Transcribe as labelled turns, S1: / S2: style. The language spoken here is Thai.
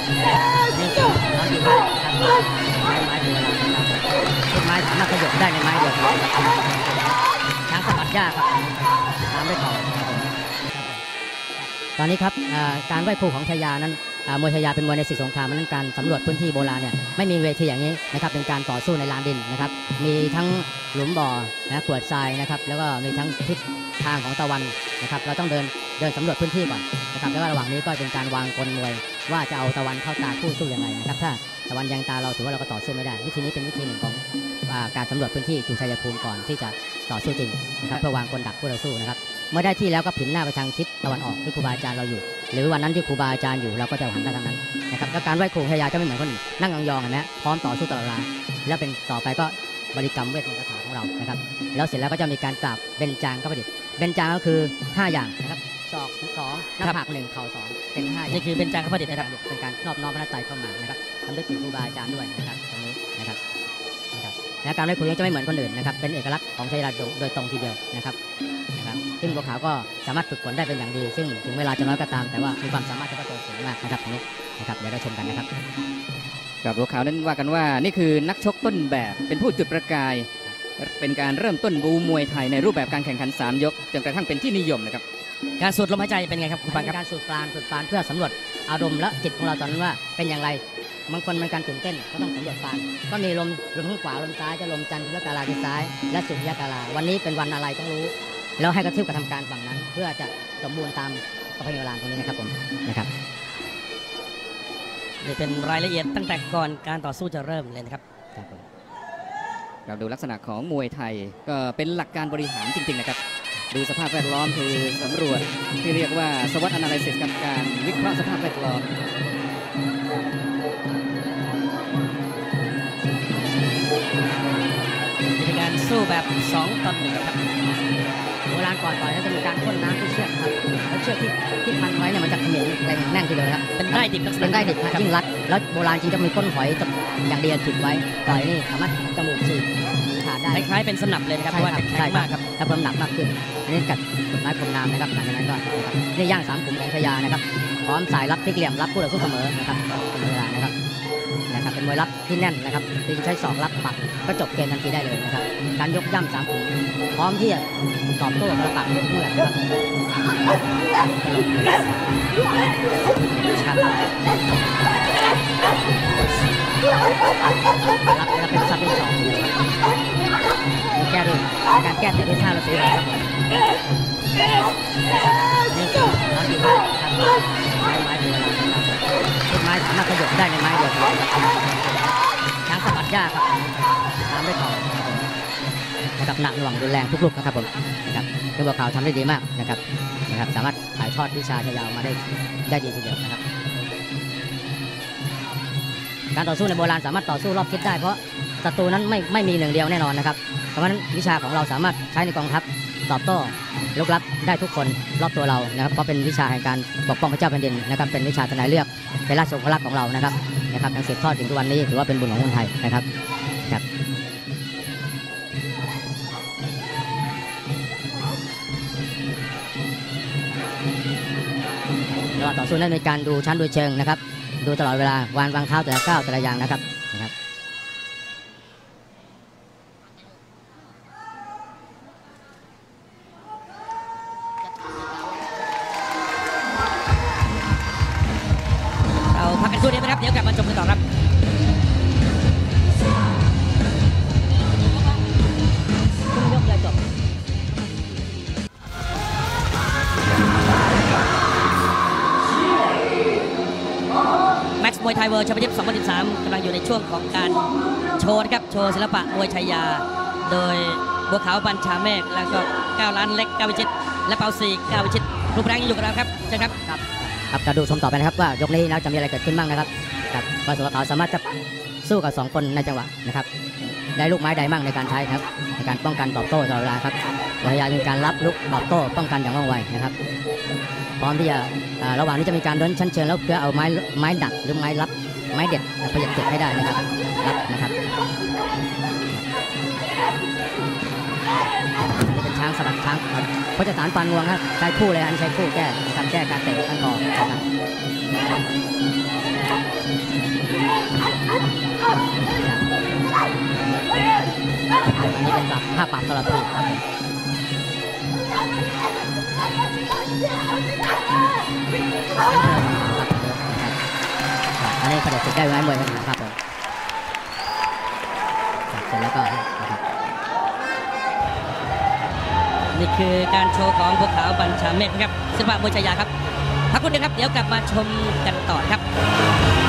S1: นี่คือเราอยู่บ้านทำไม้โบราณนะครับต้นไม้สามารถขยับได้ในไม้เดียวช้างสะบัดหญ้าครับตามด้วยเขาตอนนี้ครับการไหว้ครูของชายานั้นมวยชายาเป็นมวยในศึกสงครามนั้นการสำรวจพื้นที่โบราณเนี่ยไม่มีเวทีอย่างนี้นะครับเป็นการต่อสู้ในลานดินนะครับมีทั้งหลุมบ่อนะกรวดทรายนะครับแล้วก็มีทั้งทิศทางของตะวันนะครับเราต้องเดินสำรวจพื้นที่ก่อนนะครับแล้วระหว่างนี้ก็เป็นการวางกลมวยว่าจะเอาตะวันเข้าตาคู่สู้ยังไงนะครับถ้าตะวันยังตาเราถือว่าเราก็ต่อสู้ไม่ได้วิธีนี้เป็นวิธีหนึ่งของการสำรวจพื้นที่จุชัยภูมิก่อนที่จะต่อสู้จริงนะครับเพื่อวางกลดักคู่ต่อสู้นะครับเมื่อได้ที่แล้วก็ผินหน้าไปทางทิศตะวันออกที่ครูบาอาจารย์เราอยู่หรือวันนั้นที่ครูบาอาจารย์อยู่เราก็จะหันไปทางนั้นนะครับแล้วการไหว้ครูชายาก็ไม่เหมือนคนนั่งยองๆเห็นไหมพร้อมต่อสู้ตลอดเวลาแล้วเป็นต่อไปก็บริกรรมเวทมนต์คาถาของเรานะครับแล้วเสร็จแล้วก็จะมีการกราบเบญจางคประดิษฐ์เบญจางก็คือ5อย่างนะครับศอก2หน้าผาก1เข่า2เป็น5นี่คือเบญจางคประดิษฐ์นะครับเป็นการนอบน้อมพระไตรเข้ามานะครับทำด้วยถึงครูบาอาจารย์ด้วยนะครับตรงนี้นะครับและการไหว้ครูจะไม่เหมือนคนอื่นนะครับเป็นเอกลักษณ์ของชายาโดยตรงทีเดียวนะครับซึ่งบัวขาวก็สามารถฝึกฝนได้เป็นอย่างดีซึ่งถึงเวลาจะน้อยก็ตามแต่ว่ามีความสามารถเฉพาะตัวสูงมากนะครับตรงนี้นะครับเดี๋ยวเราชมกันนะครับ
S2: กับบัวขาวนั้นว่ากันว่านี่คือนักชกต้นแบบเป็นผู้จุดประกายเป็นการเริ่มต้นบูมวยไทยในรูปแบบการแข่งขัน3ยกจนกระทั่งเป็นที่นิยมนะครับ
S1: การสูดลมหายใจเป็นไงครับคุณปานครับการสูดปราณเพื่อสำรวจอารมณ์และจิตของเราตอนนั้นว่าเป็นอย่างไรบางคนมันการตื่นเต้นก็ต้องสำรวจปราณก็มีลมข้างขวาลมซ้ายจะลมจันทร์และกาลาที่ซ้ายและสุริยะกาลาวันนี้เป็นวันอะไรต้องรู้แล้วให้กระทืบกระทำการฝั่งนั้นเพื่อจะสมบูรณ์ตามประเพณีโบราณตรงนี้นะครับผมนะครับนี่เป็นรายละเอียดตั้งแต่ก่อนการต่อสู้จะเริ่มเลยนะครับ
S2: เราดูลักษณะของมวยไทยก็เป็นหลักการบริหารจริงๆนะครับดูสภาพแวดล้อมคือสำรวจที่เรียกว่า SWOT Analysis กับการวิเคราะห์สภาพแวดล้อม
S1: เป็นการสู้แบบ2 ต่อ 1ครับโบราณก่อนจะมีการพ่นน้ำที่เชือกครับแล้วเชือกที่พันไว้เนี่ยมันจะเขม็นแน่นทีเดียวนะครับเป็นได้ดิบครับยิ่งรัดแล้วโบราณจริงจะมีก้นหอยอย่างเดียวติดไว้ต่อยนี่สามารถจมูกฉีกขาดได้คล้ายๆเป็นสนับเลยนะครับเพราะว่าแข็งมากครับถ้าเพิ่มหนักมากขึ้นอันนี้กัดกดไม้พรมน้ำนะครับหลังจากนั้นก็นี่ย่าง3 ขุมของชายานะครับพร้อมสายรับพลิกเหลี่ยมรับคู่ต่อสู้เสมอนะครับเวลานะครับเป็นมวยรับที่แน่นนะครับที่ใช้ศอกรับปักก็จบเกมทันทีได้เลยนะครับการยกย่ำ3 ขุมพร้อมที่จะตอบโต้กระปักยกเมื่อนะครับรับเป็นซับที่2แก้ด้วยการแก้ติดที่ท่าเราซื้อครับนี่คือเราอยู่บ้านทำไม้โบราณนะครับต้นไม้สามารถขยับได้ในไม้เดียวช้างสะบัดหญ้าครับตามด้วยเขานะครับหนักหน่วงรุนแรงทุกลูกนะครับผมนะครับคือบัวขาวทำได้ดีมากนะครับสามารถถ่ายทอดวิชาชายามาได้ดีทีเดียวนะครับการต่อสู้ในโบราณสามารถต่อสู้รอบทิศได้เพราะศัตรูนั้นไม่มี1 เดียวแน่นอนนะครับเพราะฉะนั้นวิชาของเราสามารถใช้ในกองทัพตอบโต้ลุกลับได้ทุกคนรอบตัวเรานะครับเพราะเป็นวิชาแห่งการปกป้องพระเจ้าแผ่นดินนะครับเป็นวิชาทนายเลือกเป็นราชองครักษ์ของเรานะครับยังสืบทอดถึงทุกวันนี้ถือว่าเป็นบุญของคนไทยนะครับเราต่อสู้นั้นมีการดูชั้นดูเชิงนะครับดูตลอดเวลาวางเท้าแต่ละก้าวแต่ละอย่างนะครับเราพักกันช่วงนี้นะครับเดี๋ยวกลับมาชมกันต่อครับยกเลยจบมวยไทยเวิลด์แชมเปี้ยนชิพ 2013 กำลังอยู่ในช่วงของการโชว์นะครับโชว์ศิลปะมวยชายาโดยบัวขาวบัญชาเมฆแล้วก็9 ล้านเล็ก9 วิชิตและเปาซี9 วิชิตรูปร่างยังอยู่กับเราครับใช่ครับจะดูชมต่อไปนะครับว่ายกนี้แล้วจะมีอะไรเกิดขึ้นบ้างนะครับบัวขาวสามารถจะสู้กับ2 คนในจังหวะนะครับได้ลูกไม้ใดมั่งในการใช้ครับในการป้องกันตอบโต้ตลอดเวลาครับพยายามมีการรับลุกตอบโต้ป้องกันอย่างว่องไวนะครับพร้อมที่จะระหว่างนี้จะมีการเดินชั้นเชิงแล้วเพื่อเอาไม้ดักหรือไม้รับไม้เด็ดพยายามเก็บให้ได้นะครับรับนะครับนี่เป็นช้างสะบัดช้างเพชรสารปานงวงครับใช้คู่เลยอันใช้คู่แก้การเตะข้างคอนะครับอันนี้เสด็จศึกได้ไว้มวยนะครับผมเสร็จแล้วก็นะครับ
S3: นี่คือการโชว์ของบัวขาวบัญชาเมฆนะครับศิลปะมวยชายาครับพักคุณเดียวครับเดี๋ยวกลับมาชมกันต่อครับ